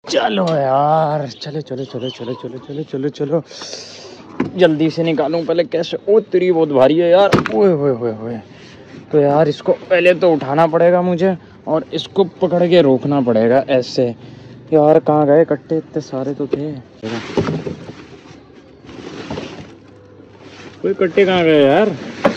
चलो यार, चलो चलो चलो चलो चलो चलो चलो चलो, जल्दी से निकालूं पहले कैसे। ओ तेरी बहुत भारी है यार। ओए होए होए होए। तो यार इसको पहले तो उठाना पड़ेगा मुझे और इसको पकड़ के रोकना पड़ेगा ऐसे। यार कहाँ गए कट्टे, इतने सारे तो थे। कोई कट्टे कहाँ गए यार।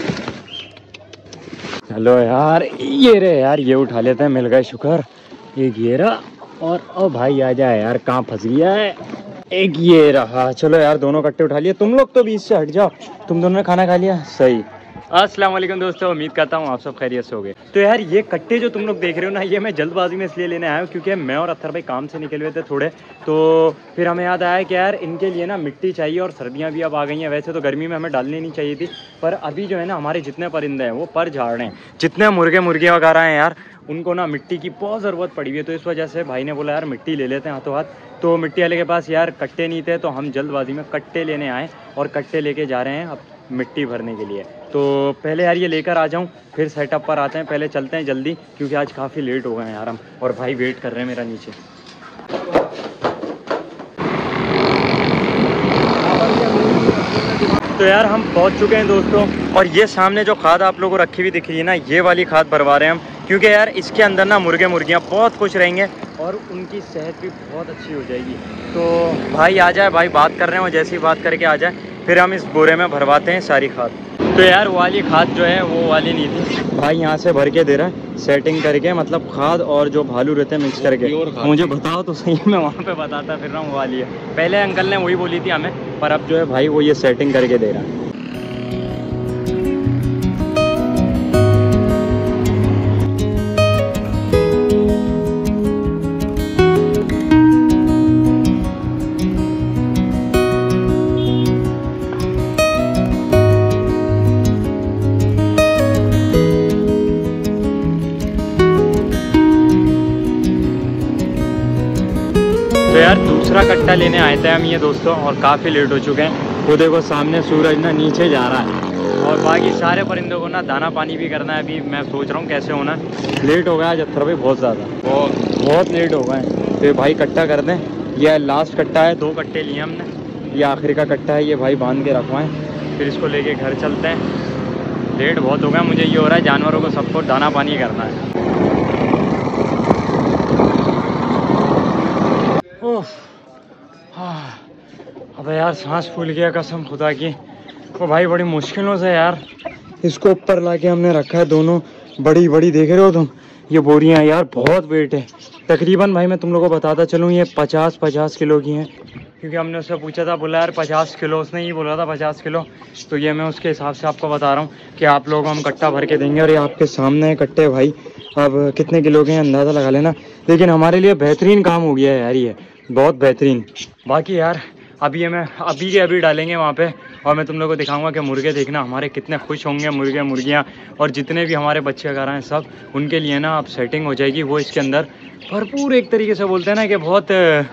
चलो यार, ये रे यार, ये उठा लेते हैं, मिल गए शुक्र। एक ये रहा और ओ भाई आ जाए यार, कहाँ फंस गया है। एक ये रहा। चलो यार दोनों कट्टे उठा लिए। तुम लोग तो बीच से हट जाओ, तुम दोनों ने खाना खा लिया। सही। अस्सलाम वालेकुम दोस्तों, उम्मीद करता हूँ आप सब खैरियत से हो गए। तो यार ये कट्टे जो तुम लोग देख रहे हो ना, ये मैं जल्दबाजी में इसलिए लेने आया हूँ क्योंकि मैं और अत्तर भाई काम से निकले हुए थे थोड़े, तो फिर हमें याद आया कि यार इनके लिए ना मिट्टी चाहिए और सर्दियाँ भी अब आ गई हैं। वैसे तो गर्मी में हमें डालनी नहीं चाहिए थी, पर अभी जो है ना हमारे जितने परिंदे हैं वो पर झाड़ रहे हैं, जितने मुर्गे मुर्गे वगैरह हैं यार, उनको ना मिट्टी की बहुत ज़रूरत पड़ी हुई है। तो इस वजह से भाई ने बोला यार मिट्टी ले लेते हैं हाथों हाथ। तो मिट्टी वाले के पास यार कट्टे नहीं थे, तो हम जल्दबाजी में कट्टे लेने आए और कट्टे लेके जा रहे हैं अब मिट्टी भरने के लिए। तो पहले यार ये लेकर आ जाऊं, फिर सेटअप पर आते हैं। पहले चलते हैं जल्दी क्योंकि आज काफ़ी लेट हो गए हैं यार हम, और भाई वेट कर रहे हैं मेरा नीचे। तो यार हम पहुंच चुके हैं दोस्तों, और ये सामने जो खाद आप लोगों को रखी हुई दिख रही है ना, ये वाली खाद भरवा रहे हैं हम, क्योंकि यार इसके अंदर ना मुर्गे मुर्गियाँ बहुत खुश रहेंगे और उनकी सेहत भी बहुत अच्छी हो जाएगी। तो भाई आ जाए, भाई बात कर रहे हैं, वो जैसी बात करके आ जाए, फिर हम इस बोरे में भरवाते हैं सारी खाद। तो यार वो वाली खाद जो है वो वाली नहीं थी, भाई यहाँ से भर के दे रहा है सेटिंग करके, मतलब खाद और जो भालू रहते हैं मिक्स करके। मुझे बताओ तो सही, मैं वहाँ पे बताता फिर रहा हूँ वो वाली है। पहले अंकल ने वही बोली थी हमें, पर अब जो है भाई वो ये सेटिंग करके दे रहा है। तो यार दूसरा कट्टा लेने आए थे हम ये दोस्तों, और काफ़ी लेट हो चुके हैं। वो देखो सामने सूरज ना नीचे जा रहा है, और बाकी सारे परिंदों को ना दाना पानी भी करना है। अभी मैं सोच रहा हूँ कैसे होना। लेट हो गया आज अत्तर भाई, बहुत ज़्यादा, बहुत लेट हो गए। तो भाई कट्टा कर दें, यह लास्ट कट्टा है, 2 कट्टे लिए हमने, ये आखिरी का कट्टा है। ये भाई बांध के रखवाएँ, फिर इसको लेके घर चलते हैं। लेट बहुत हो गया, मुझे ये हो रहा है जानवरों को सबको दाना पानी करना है। अबे यार सांस फूल गया कसम खुदा की। वो भाई बड़ी मुश्किलों से यार इसको ऊपर लाके हमने रखा है। दोनों बड़ी बड़ी देख रहे हो तुम, ये बोरियां यार, बहुत वेट है। तकरीबन भाई मैं तुम लोगों को बताता चलूँ, ये 50 किलो की हैं, क्योंकि हमने उससे पूछा था, बोला यार 50 किलो, उसने ही बोला था 50 किलो। तो ये मैं उसके हिसाब से आपको बता रहा हूँ कि आप लोग हम कट्टा भर के देंगे। और ये आपके सामने है कट्टे भाई, अब कितने किलो के हैं अंदाज़ा लगा लेना। लेकिन हमारे लिए बेहतरीन काम हो गया है यार, ये बहुत बेहतरीन। बाकी यार अभी ये मैं अभी के अभी डालेंगे वहाँ पे, और मैं तुम लोगों को दिखाऊंगा कि मुर्गे देखना हमारे कितने खुश होंगे, मुर्गे मुर्गियाँ और जितने भी हमारे बच्चे वगैरह हैं सब, उनके लिए ना अब सेटिंग हो जाएगी। वो इसके अंदर भरपूर एक तरीके से बोलते हैं ना कि बहुत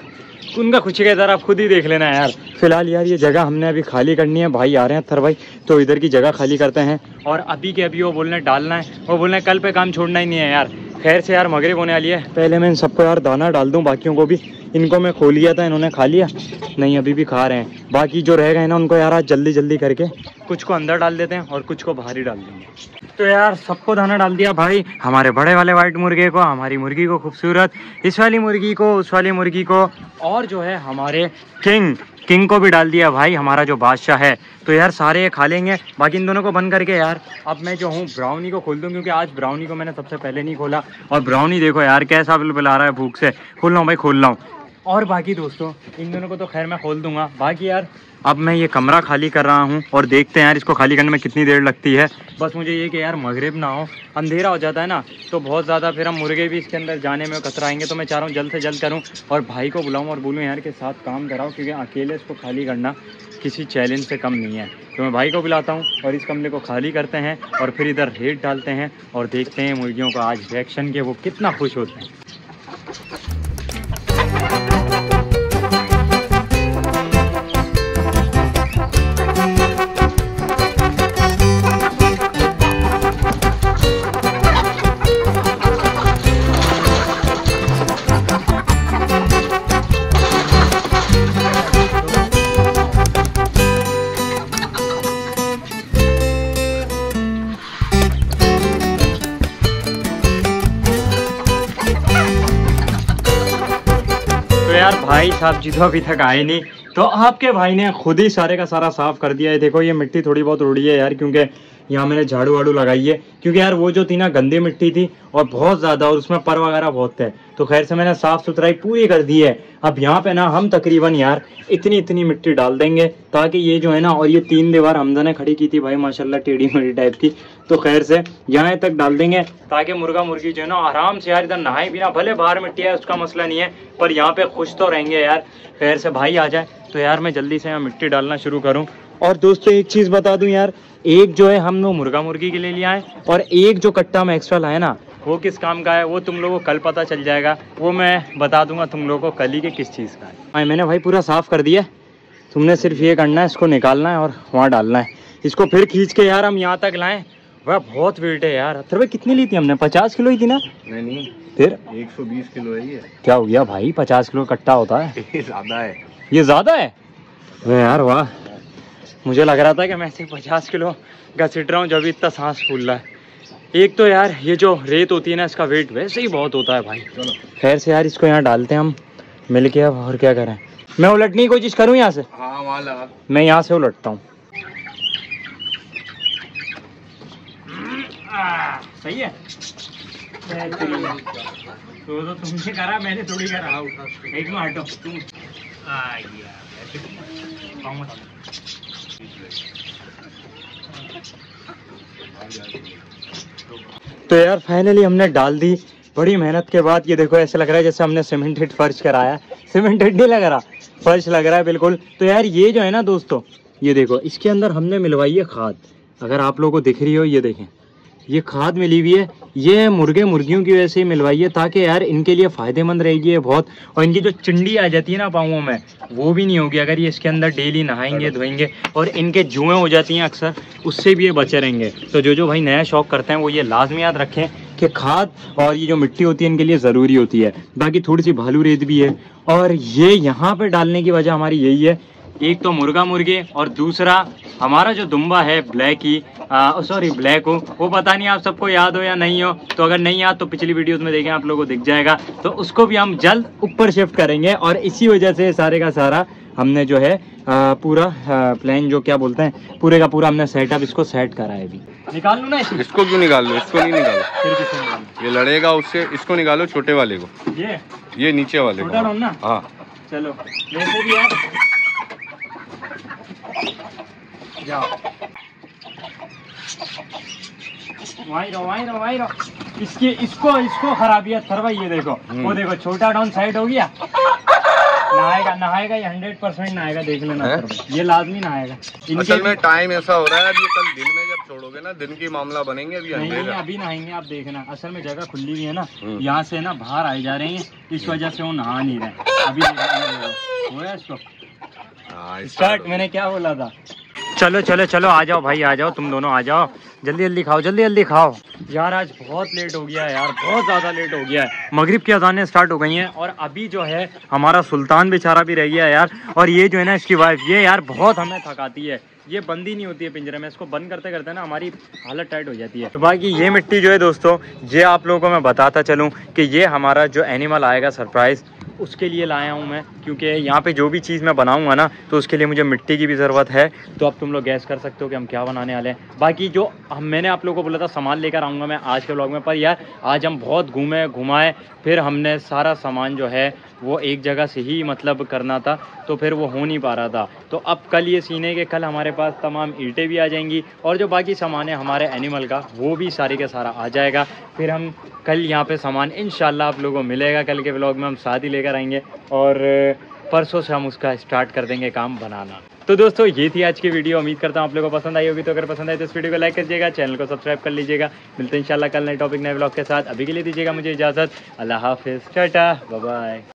उनका खुशी का इधर आप खुद ही देख लेना यार। फिलहाल यार ये जगह हमने अभी खाली करनी है, भाई आ रहे हैं अत्तर भाई, तो इधर की जगह खाली करते हैं। और अभी के अभी वो बोलने डालना है, वो बोलने कल पे काम छोड़ना ही नहीं है यार। खैर से यार मगरिब होने वाली है, पहले मैं इन सबको यार दाना डाल दूं, बाकियों को भी। इनको मैं खो लिया था, इन्होंने खा लिया नहीं, अभी भी खा रहे हैं। बाकी जो रह गए ना उनको यार आज जल्दी जल्दी करके कुछ को अंदर डाल देते हैं और कुछ को बाहर ही डाल देंगे। तो यार सबको दाना डाल दिया भाई, हमारे बड़े वाले वाइट मुर्गे को, हमारी मुर्गी को खूबसूरत, इस वाली मुर्गी को, उस वाली मुर्गी को, और जो है हमारे किंग को भी डाल दिया भाई, हमारा जो बादशाह है। तो यार सारे खा लेंगे, बाकी इन दोनों को बंद करके यार अब मैं जो हूँ ब्राउनी को खोल दूँ, क्योंकि आज ब्राउनी को मैंने सबसे पहले नहीं खोला। और ब्राउनी देखो यार कैसा बिलबिला रहा है भूख से। खोल रहा हूँ भाई, खोल रहा हूँ। और बाकी दोस्तों इन दोनों को तो खैर मैं खोल दूंगा। बाकी यार अब मैं ये कमरा खाली कर रहा हूँ, और देखते हैं यार इसको खाली करने में कितनी देर लगती है। बस मुझे ये कि यार मगरिब ना हो, अंधेरा हो जाता है ना तो बहुत ज़्यादा, फिर हम मुर्गे भी इसके अंदर जाने में कतराएंगे। तो मैं चाह रहा हूँ जल्द से जल्द करूँ और भाई को बुलाऊँ और बोलूँ यार के साथ काम कराओ, क्योंकि अकेले इसको खाली करना किसी चैलेंज से कम नहीं है। तो मैं भाई को बुलाता हूँ और इस कमरे को खाली करते हैं, और फिर इधर रेत डालते हैं और देखते हैं मुर्गियों का आज रिएक्शन के वो कितना खुश होते हैं। यार भाई साहब जी तो अभी तक आए नहीं, तो आपके भाई ने खुद ही सारे का सारा साफ कर दिया है। देखो ये मिट्टी थोड़ी बहुत उड़ी है यार, क्योंकि यहाँ मैंने झाड़ू वाड़ू लगाई है, क्योंकि यार वो जो थी ना गंदी मिट्टी थी और बहुत ज़्यादा, और उसमें पर वगैरह बहुत थे। तो खैर से मैंने साफ़ सुथराई पूरी कर दी है। अब यहाँ पे ना हम तकरीबन यार इतनी इतनी मिट्टी डाल देंगे, ताकि ये जो है ना, और ये 3 दीवार हमजा ने खड़ी की थी भाई माशाल्लाह टेढ़ी मेढ़ी टाइप की, तो खैर से यहाँ तक डाल देंगे, ताकि मुर्गा मुर्गी जो है ना आराम से यार इधर नहाए भी ना। भले बाहर मिट्टी है उसका मसला नहीं है, पर यहाँ पे खुश तो रहेंगे यार। खैर से भाई आ जाए तो यार मैं जल्दी से यहाँ मिट्टी डालना शुरू करूँ। और दोस्तों एक चीज़ बता दूं यार, एक जो है हम लोग मुर्गा मुर्गी के लिए ले आए, और एक जो कट्टा में एक्स्ट्रा लाए ना, वो किस काम का है वो तुम लोगों को कल पता चल जाएगा। वो मैं बता दूंगा तुम लोगों को कल ही के किस चीज़ का है। मैंने भाई पूरा साफ़ कर दिया, तुमने सिर्फ ये करना है, इसको निकालना है और वहाँ डालना है। इसको फिर खींच के यार हम यहाँ तक लाएँ। वह बहुत वेट है यार। अथर्व कितनी ली थी हमने? 50 किलो ही थी ना? नहीं फिर 120 किलो है ये। क्या हो गया भाई, 50 किलो कट्टा होता है? ज़्यादा है ये, ज़्यादा है? वह यार वाह, मुझे लग रहा था कि मैं सिर्फ 50 किलो घसीट रहा हूँ जब इतना सांस फूल रहा है। एक तो यार ये जो रेत होती है ना, इसका वेट वैसे ही बहुत होता है भाई। चलो खैर से यार इसको यहाँ डालते हैं हम मिल के। अब और क्या करें, मैं उलटने की कोशिश करूँ यहाँ से? हाँ वहाँ लगा, मैं यहाँ से उलटता हूँ। सही है। तो तुमने करा, मैंने थोड़ी करा। एक में हटो तुम। तो यार फाइनली हमने डाल दी बड़ी मेहनत के बाद। ये देखो ऐसा लग रहा है जैसे हमने सीमेंटेड फर्श कराया। सीमेंटेड नहीं लग रहा, फर्श लग रहा है बिल्कुल। तो यार ये जो है ना दोस्तों, ये देखो इसके अंदर हमने मिलवाई है खाद। अगर आप लोगों को दिख रही हो, ये देखें ये खाद मिली हुई है। ये मुर्गे मुर्गियों की वजह से ही मिलवाई है, ताकि यार इनके लिए फ़ायदेमंद रहेगी ये बहुत। और इनकी जो चिंडी आ जाती है ना पाँवों में, वो भी नहीं होगी अगर ये इसके अंदर डेली नहाएंगे धोएंगे। और इनके जुएँ हो जाती हैं अक्सर, उससे भी ये बचे रहेंगे। तो जो भाई नया शौक करते हैं वो ये लाजमी याद रखें कि खाद और ये जो मिट्टी होती है इनके लिए ज़रूरी होती है। बाकी थोड़ी सी भालू रेत भी है। और ये यहाँ पर डालने की वजह हमारी यही है, एक तो मुर्गा मुर्गे, और दूसरा हमारा जो दुम्बा है ब्लैक ही, ब्लैक हो, वो पता नहीं आप सबको याद हो या नहीं हो। तो अगर नहीं याद तो पिछली वीडियोस में देखें, आप लोगों को दिख जाएगा। तो उसको भी हम जल्द ऊपर शिफ्ट करेंगे, और इसी वजह से सारे का सारा हमने जो है पूरा प्लान जो क्या बोलते हैं, पूरे का पूरा हमने सेटअप इसको सेट करा है। अभी निकाल लो ना इसको क्यों निकाल लो? इसको नहीं निकालो, फिर किसको निकालो? ये लड़ेगा उससे। इसको निकालो, छोटे वाले को, ये नीचे वाले को ना। हाँ चलो वैसे भी यार जाओ, वहीं रहो। इसको खराबी है थरवा। ये देखो वो देखो छोटा डाउन साइड हो गया। नहाएगा ये 100% नहाएगा, देख लेना ये लाजमी नहाएगा। असल में टाइम ऐसा हो रहा है, अभी कल दिन में जब छोड़ोगे ना, दिन की मामला बनेंगे। अभी नहाएंगे, आप देखना। असल में जगह खुली हुई है ना, यहाँ से ना बाहर आए जा रहे हैं, इस वजह से वो नहा नहीं रहे अभी। हो है इसको स्टार्ट। मैंने क्या बोला था? चलो आ जाओ भाई, आ जाओ तुम दोनों, आ जाओ जल्दी खाओ। यार आज बहुत लेट हो गया है यार, बहुत ज़्यादा लेट हो गया है। मगरिब की अज़ानें स्टार्ट हो गई हैं, और अभी जो है हमारा सुल्तान बेचारा भी रह गया है यार। और ये जो है ना इसकी वाइफ, ये यार बहुत हमें थकाती है। ये बंद ही नहीं होती है पिंजरे में। इसको बंद करते करते ना हमारी हालत टाइट हो जाती है। तो बाकी ये मिट्टी जो है दोस्तों, ये आप लोगों को मैं बताता चलूँ कि ये हमारा जो एनिमल आएगा सरप्राइज़, उसके लिए लाया हूँ मैं। क्योंकि यहाँ पे जो भी चीज़ मैं बनाऊँगा ना, तो उसके लिए मुझे मिट्टी की भी ज़रूरत है। तो अब तुम लोग गैस कर सकते हो कि हम क्या बनाने वाले हैं। बाकी जो मैंने आप लोगों को बोला था सामान लेकर आऊँगा मैं आज के व्लॉग में, पर यार आज हम बहुत घुमाए, फिर हमने सारा सामान जो है वो एक जगह से ही मतलब करना था, तो फिर वो हो नहीं पा रहा था। तो अब कल ये सीने के कल हमारे पास तमाम ईंटें भी आ जाएंगी, और जो बाकी सामान है हमारे एनिमल का वो भी सारे के सारा आ जाएगा। फिर हम कल यहाँ पे सामान इंशाल्लाह आप लोगों को मिलेगा। कल के व्लॉग में हम साथ ही लेकर आएंगे, और परसों से हम उसका स्टार्ट कर देंगे काम बनाना। तो दोस्तों ये थी आज की वीडियो। उम्मीद करता हूँ आप लोगों को पसंद आई होगी। तो अगर पसंद आए तो इस वीडियो को लाइक करिएगा, चैनल को सब्सक्राइब कर लीजिएगा। मिलते हैं इंशाल्लाह कल नए टॉपिक नए व्लॉग के साथ। अभी के लिए दीजिएगा मुझे इजाज़त। अल्लाह हाफिज़, टाटा, बाय बाय।